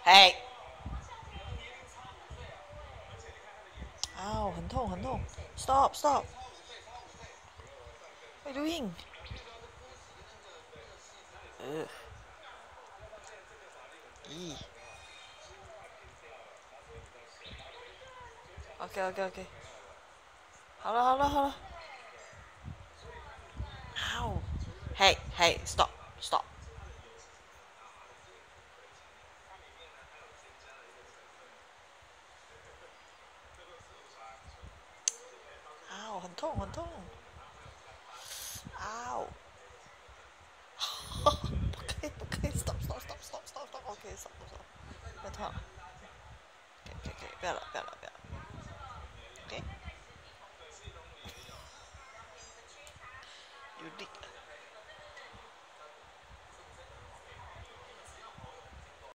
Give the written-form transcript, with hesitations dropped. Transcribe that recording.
嘿，啊，很痛很痛！Stop stop! What are you doing? Ugh. 咦？OK OK OK。好了好了好了。Ow! Hey hey! Stop stop! 啊，很痛很痛！啊！不可以不可以！Stop stop stop stop stop stop! OK stop stop！不要痛了。OK，不要了不要了不要了。OK。You dig。